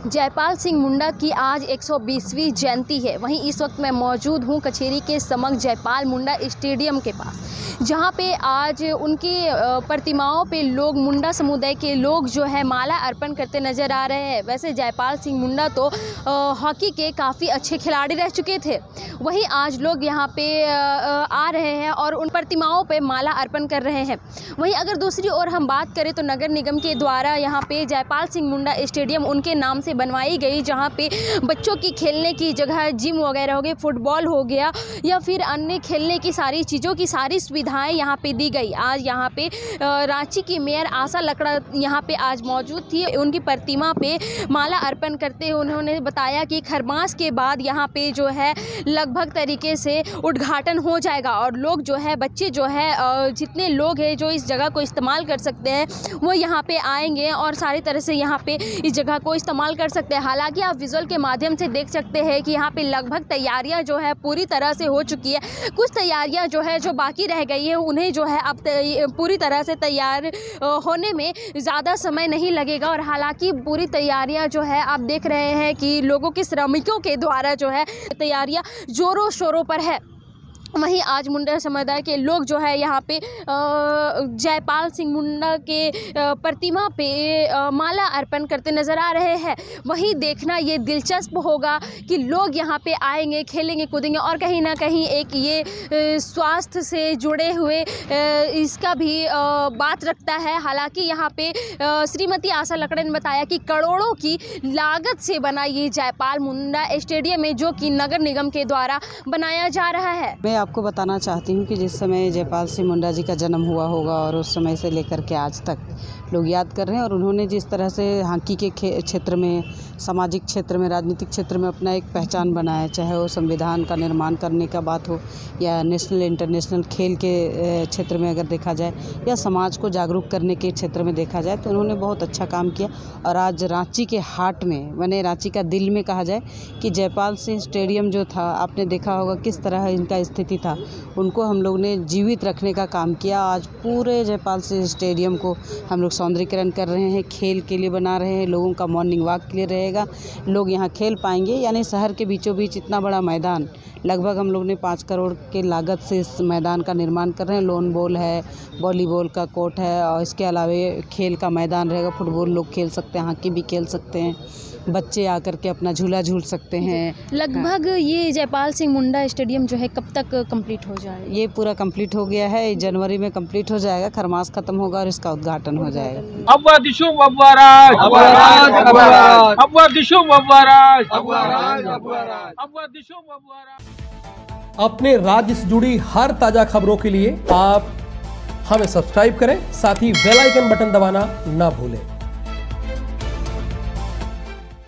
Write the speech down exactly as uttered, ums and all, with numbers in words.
जयपाल सिंह मुंडा की आज एक सौ बीसवीं जयंती है। वहीं इस वक्त मैं मौजूद हूं कचेरी के समक्ष जयपाल मुंडा स्टेडियम के पास, जहां पे आज उनकी प्रतिमाओं पे लोग, मुंडा समुदाय के लोग जो है माला अर्पण करते नज़र आ रहे हैं। वैसे जयपाल सिंह मुंडा तो हॉकी के काफ़ी अच्छे खिलाड़ी रह चुके थे, वहीं आज लोग यहाँ पे आ रहे हैं और उन प्रतिमाओं पे माला अर्पण कर रहे हैं। वहीं अगर दूसरी ओर हम बात करें तो नगर निगम के द्वारा यहाँ पे जयपाल सिंह मुंडा स्टेडियम उनके नाम से बनवाई गई, जहाँ पे बच्चों की खेलने की जगह, जिम वगैरह हो गए, फुटबॉल हो गया या फिर अन्य खेलने की सारी चीज़ों की सारी सुविधाएं यहाँ पे दी गई। आज यहाँ पे रांची की मेयर आशा लकड़ा यहाँ पे आज मौजूद थी। उनकी प्रतिमा पे माला अर्पण करते हुए उन्होंने बताया कि खरमास के बाद यहाँ पे जो है लगभग तरीके से उद्घाटन हो जाएगा और लोग जो है, बच्चे जो है, जितने लोग हैं जो इस जगह को इस्तेमाल कर सकते हैं वो यहाँ पे आएंगे और सारी तरह से यहाँ पे इस जगह को इस्तेमाल कर सकते हैं। हालांकि आप विजुअल के माध्यम से देख सकते हैं कि यहाँ पे लगभग तैयारियां जो है पूरी तरह से हो चुकी है। कुछ तैयारियां जो है जो बाकी रह गई है उन्हें जो है अब पूरी तरह से तैयार होने में ज़्यादा समय नहीं लगेगा। और हालांकि पूरी तैयारियां जो है आप देख रहे हैं कि लोगों के, श्रमिकों के द्वारा जो है तैयारियां जोरों शोरों पर है। वहीं आज मुंडा समुदाय के लोग जो है यहाँ पे जयपाल सिंह मुंडा के प्रतिमा पे माला अर्पण करते नज़र आ रहे हैं। वहीं देखना ये दिलचस्प होगा कि लोग यहाँ पे आएंगे, खेलेंगे, कूदेंगे और कहीं ना कहीं एक ये स्वास्थ्य से जुड़े हुए इसका भी बात रखता है। हालांकि यहाँ पे श्रीमती आशा लकड़ा ने बताया कि करोड़ों की लागत से बना ये जयपाल मुंडा स्टेडियम है, जो कि नगर निगम के द्वारा बनाया जा रहा है। मैं आपको बताना चाहती हूँ कि जिस समय जयपाल सिंह मुंडा जी का जन्म हुआ होगा और उस समय से लेकर के आज तक लोग याद कर रहे हैं और उन्होंने जिस तरह से हॉकी के क्षेत्र में, सामाजिक क्षेत्र में, राजनीतिक क्षेत्र में अपना एक पहचान बनाया, चाहे वो संविधान का निर्माण करने का बात हो या नेशनल इंटरनेशनल खेल के क्षेत्र में अगर देखा जाए या समाज को जागरूक करने के क्षेत्र में देखा जाए तो उन्होंने बहुत अच्छा काम किया। और आज रांची के हार्ट में, मैंने रांची का दिल में कहा जाए कि जयपाल सिंह स्टेडियम जो था, आपने देखा होगा किस तरह इनका स्थिति था, उनको हम लोग ने जीवित रखने का काम किया। आज पूरे जयपाल सिंह स्टेडियम को हम लोग सौंदर्यीकरण कर रहे हैं, खेल के लिए बना रहे हैं, लोगों का मॉर्निंग वॉक के लिए रहेगा, लोग यहाँ खेल पाएंगे। यानी शहर के बीचों बीच इतना बड़ा मैदान, लगभग हम लोग ने पाँच करोड़ के लागत से इस मैदान का निर्माण कर रहे हैं। लॉन बॉल है, वॉलीबॉल का कोर्ट है और इसके अलावा खेल का मैदान रहेगा। फुटबॉल लोग खेल सकते हैं, हॉकी भी खेल सकते हैं, बच्चे आकर के अपना झूला झूल सकते हैं। लगभग ये जयपाल सिंह मुंडा स्टेडियम जो है कब तक कंप्लीट हो जाएगा? ये पूरा कंप्लीट हो गया है, जनवरी में कंप्लीट हो जाएगा, खरमास खत्म होगा और इसका उद्घाटन हो जाएगा। अपने राज्य से जुड़ी हर ताजा खबरों के लिए आप हमें सब्सक्राइब करें, साथ ही बेल आइकन बटन दबाना ना भूलें।